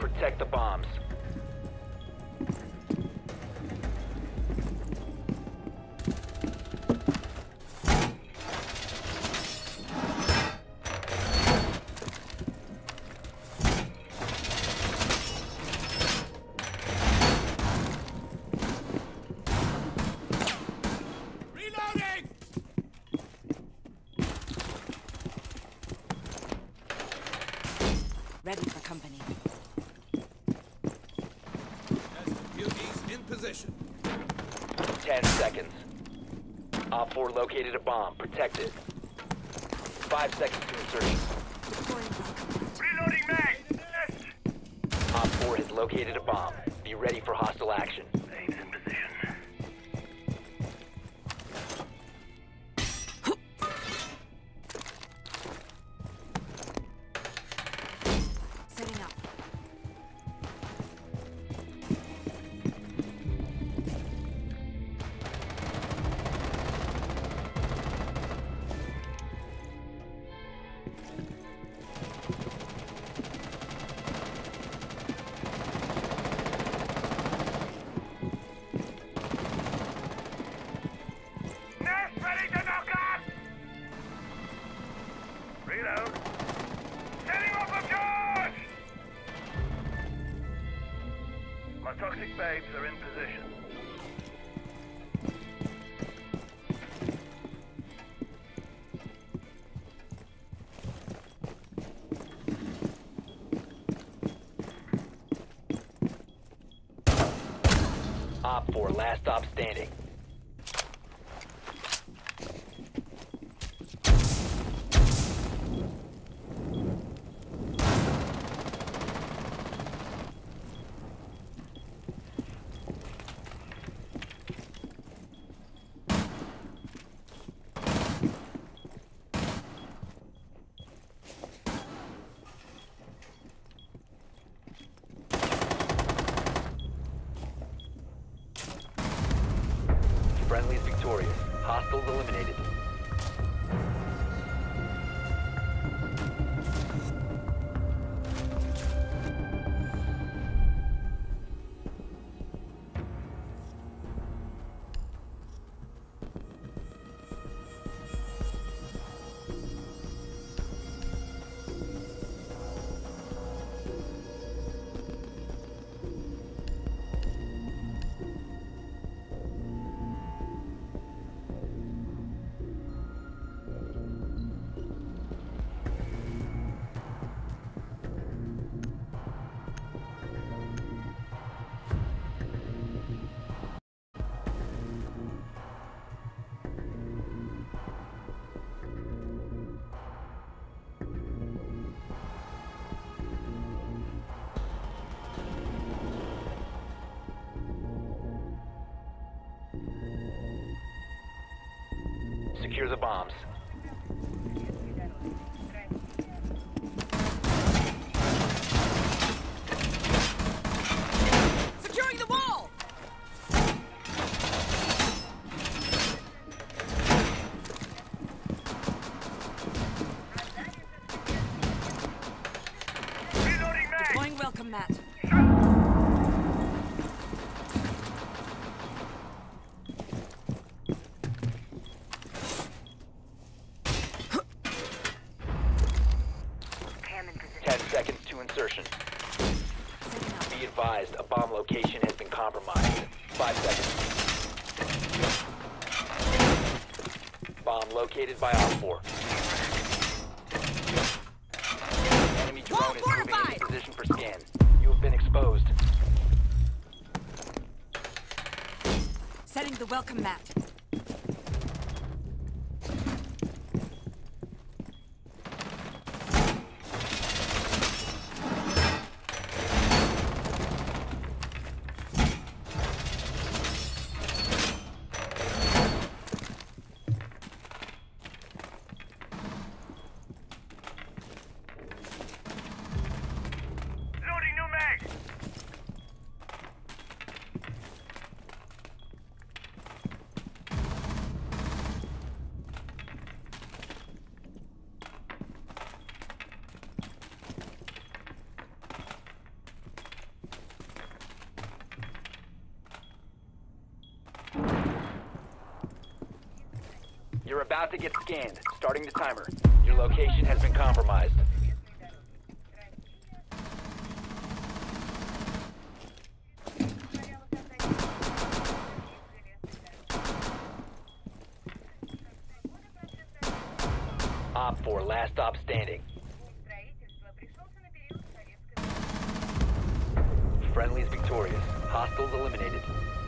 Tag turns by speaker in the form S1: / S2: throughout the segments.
S1: Protect the bombs.
S2: Ready for company.
S3: SWB's in position.
S1: 10 seconds. Op 4 located a bomb. Protect it. 5 seconds to insertion.
S4: Reloading mag!
S1: Op 4 has located a bomb. Be ready for hostile action.
S4: Aims in position.
S2: Setting up.
S4: Nest ready to knock up! Reload. Setting off a charge! My toxic babes are in position.
S1: Op 4, last stop standing. Friendly's victorious. Hostiles eliminated. Secure the bombs.
S2: Securing the wall!
S4: Reloading mag!
S2: Deploying welcome mat.
S4: Cam in position.
S1: 10 seconds to insertion.
S2: Setting up.
S1: Be advised, a bomb location has been compromised. 5 seconds. Bomb located by Op 4. Enemy drone
S2: Wall
S1: is moving
S2: fortified!
S1: into position for scan. You have been exposed.
S2: Setting the welcome mat.
S4: Loading new mag!
S1: You're about to get scanned. Starting the timer. Your location has been compromised. Op 4, last stop standing. Friendly's victorious. Hostiles eliminated.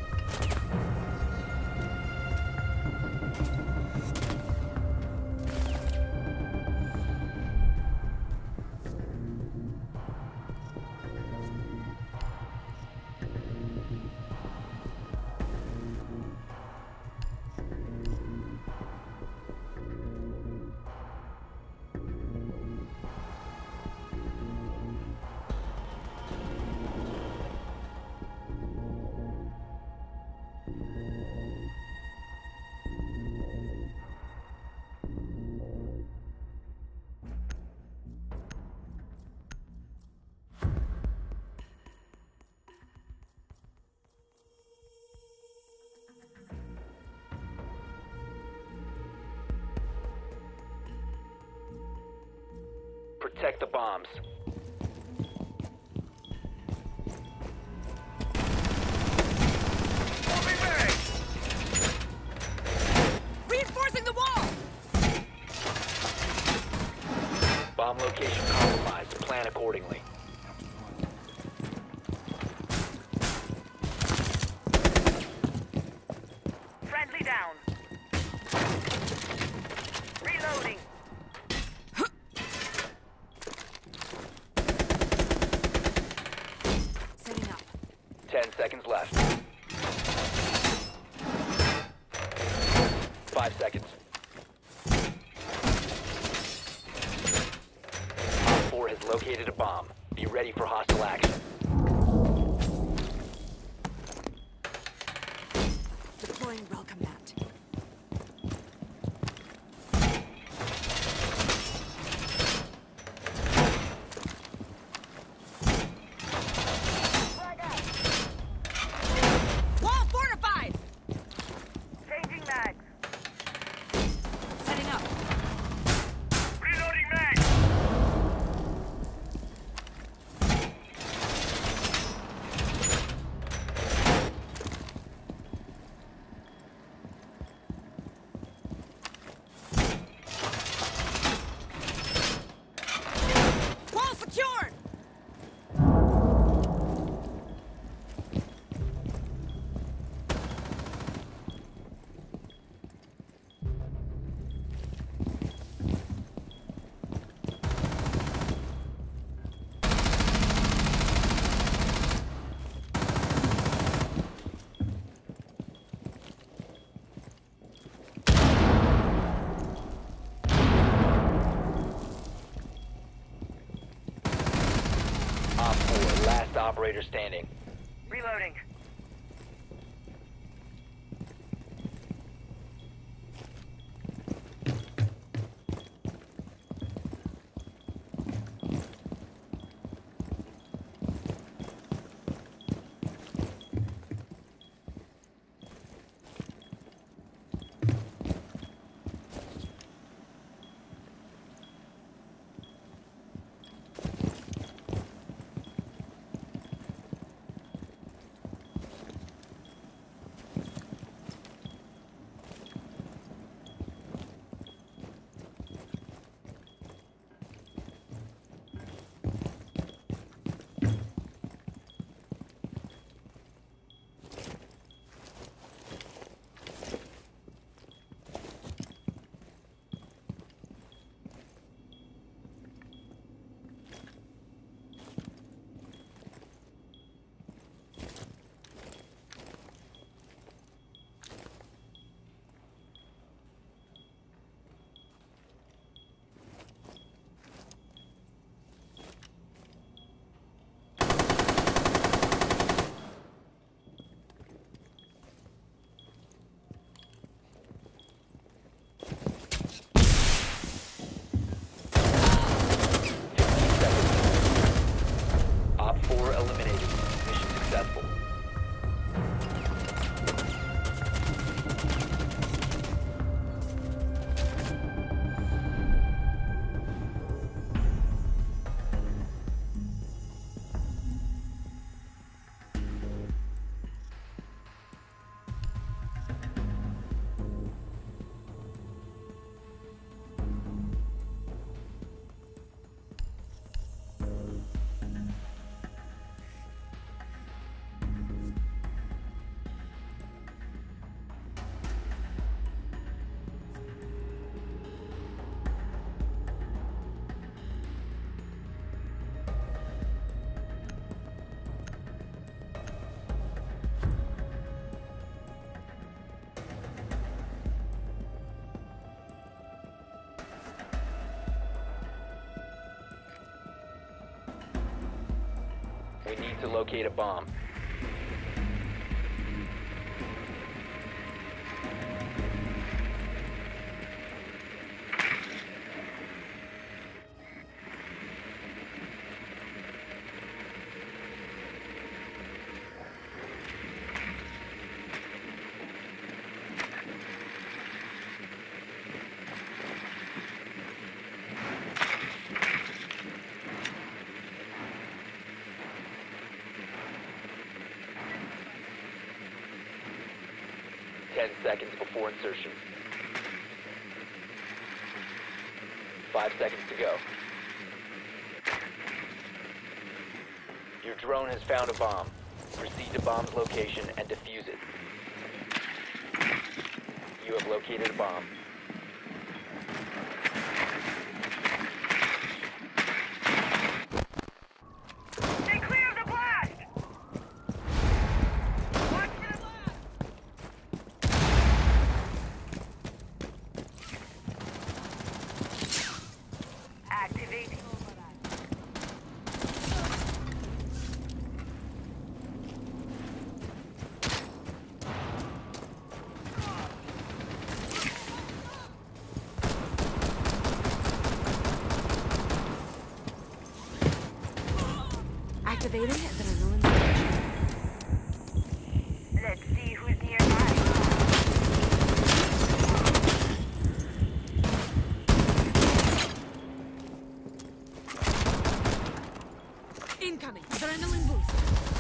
S1: Protect the bombs.
S2: Reinforcing the wall!
S1: Bomb location compromised. Plan accordingly.
S4: Friendly down. Reloading.
S2: Setting up.
S1: 10 seconds left. 5 seconds. Op 4 has located a bomb. Be ready for hostile action.
S2: Deploying welcome mat. Wall fortified!
S4: Changing mags.
S2: Setting up.
S4: Reloading mag.
S2: Wall secured!
S1: Op 4, last operator standing.
S4: Reloading.
S1: to locate a bomb. Seconds before insertion. 5 seconds to go. Your drone has found a bomb. Proceed to bomb's location and defuse it. You have located a bomb.
S4: Stay clear of the blast! Watch for the blast! Activating.
S2: Activating adrenaline station.
S4: Let's see who's nearby.
S2: Incoming adrenaline boost.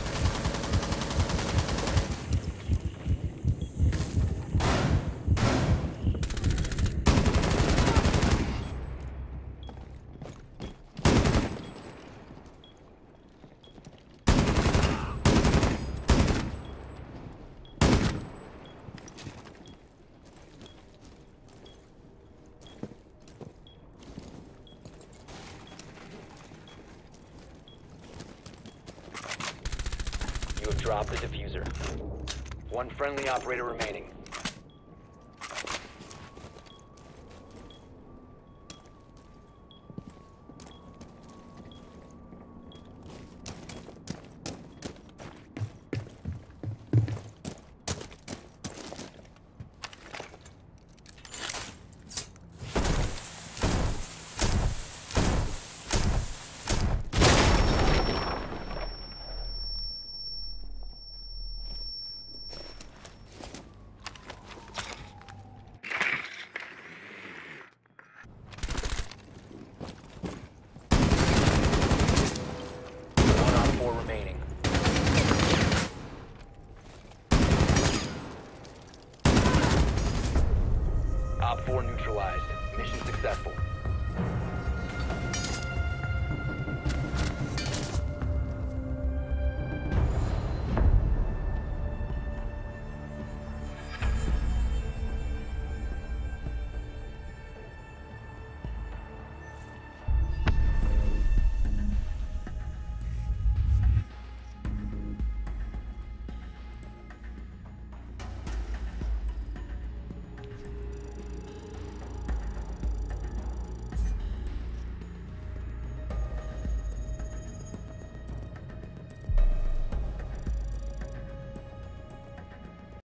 S1: You have dropped the diffuser. One friendly operator remaining. Op 4 neutralized. Mission successful.